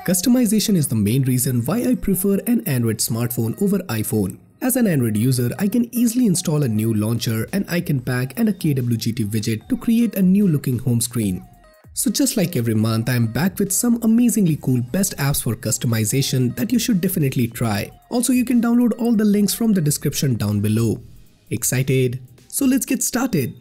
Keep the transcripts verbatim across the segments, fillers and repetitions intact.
Customization is the main reason why I prefer an Android smartphone over iPhone. As an Android user, I can easily install a new launcher, an icon pack and a K W G T widget to create a new looking home screen. So just like every month, I am back with some amazingly cool best apps for customization that you should definitely try. Also, you can download all the links from the description down below. Excited? So let's get started.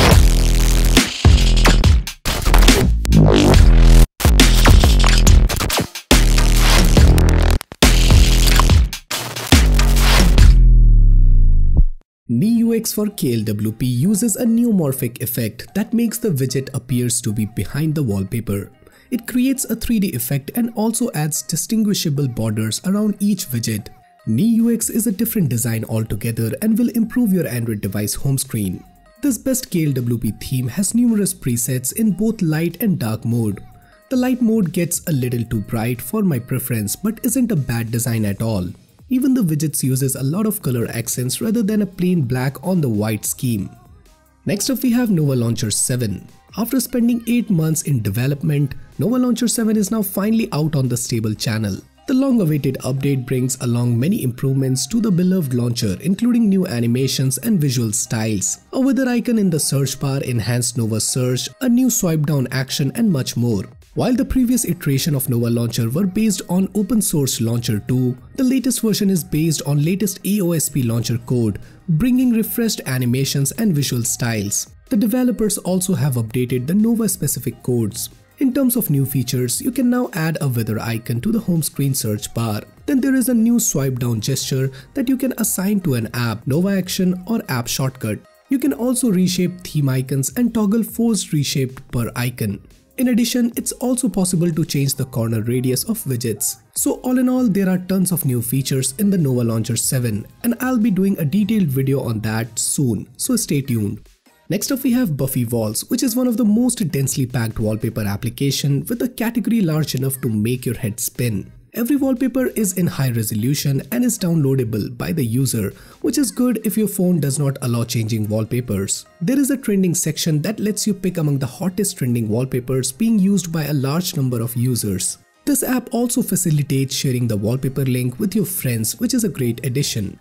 NEUX for K L W P uses a neumorphic effect that makes the widget appears to be behind the wallpaper. It creates a three D effect and also adds distinguishable borders around each widget. NEUX is a different design altogether and will improve your Android device home screen. This best K L W P theme has numerous presets in both light and dark mode. The light mode gets a little too bright for my preference but isn't a bad design at all. Even the widgets uses a lot of color accents rather than a plain black on the white scheme. Next up we have Nova Launcher seven. After spending eight months in development, Nova Launcher seven is now finally out on the stable channel. The long-awaited update brings along many improvements to the beloved launcher, including new animations and visual styles, a weather icon in the search bar, enhanced Nova search, a new swipe down action and much more. While the previous iteration of Nova Launcher were based on open source Launcher two, the latest version is based on latest A O S P launcher code, bringing refreshed animations and visual styles. The developers also have updated the Nova specific codes. In terms of new features, you can now add a weather icon to the home screen search bar. Then there is a new swipe down gesture that you can assign to an app, Nova action or app shortcut. You can also reshape theme icons and toggle forced reshaped per icon. In addition, it's also possible to change the corner radius of widgets. So all in all, there are tons of new features in the Nova Launcher seven and I'll be doing a detailed video on that soon, so stay tuned. Next up we have BUFFYWALLS, which is one of the most densely packed wallpaper application with a category large enough to make your head spin. Every wallpaper is in high resolution and is downloadable by the user, which is good if your phone does not allow changing wallpapers. There is a trending section that lets you pick among the hottest trending wallpapers being used by a large number of users. This app also facilitates sharing the wallpaper link with your friends, which is a great addition.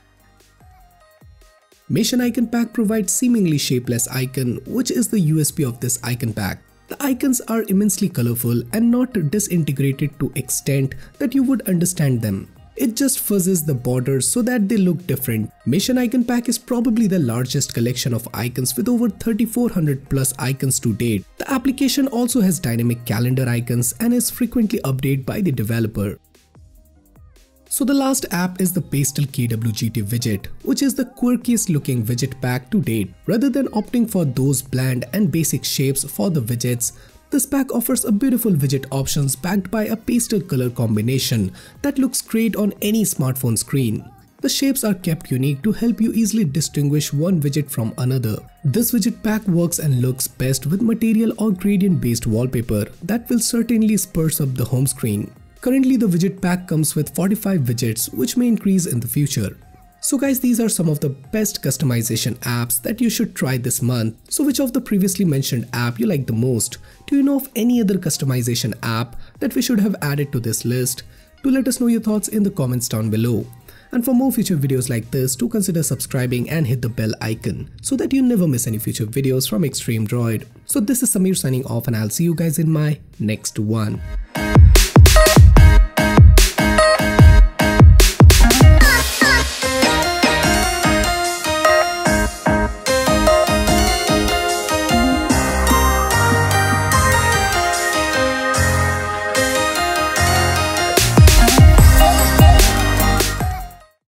MATION Icon Pack provides seemingly shapeless icon, which is the U S P of this icon pack. The icons are immensely colorful and not disintegrated to extent that you would understand them. It just fuzzes the borders so that they look different. MATION Icon Pack is probably the largest collection of icons with over thirty-four hundred plus icons to date. The application also has dynamic calendar icons and is frequently updated by the developer. So the last app is the PASTEL K W G T widget, which is the quirkiest looking widget pack to date. Rather than opting for those bland and basic shapes for the widgets, this pack offers a beautiful widget options backed by a pastel color combination that looks great on any smartphone screen. The shapes are kept unique to help you easily distinguish one widget from another. This widget pack works and looks best with material or gradient based wallpaper that will certainly spruce up the home screen. Currently, the widget pack comes with forty-five widgets, which may increase in the future. So guys, these are some of the best customization apps that you should try this month. So which of the previously mentioned app you like the most? Do you know of any other customization app that we should have added to this list? Do let us know your thoughts in the comments down below. And for more future videos like this, do consider subscribing and hit the bell icon so that you never miss any future videos from Extreme Droid. So this is Samir signing off and I'll see you guys in my next one.